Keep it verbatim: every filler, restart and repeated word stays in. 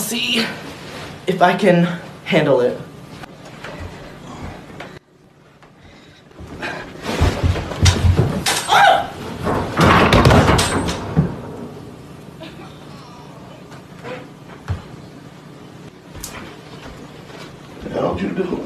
see if I can handle it. How'd you do?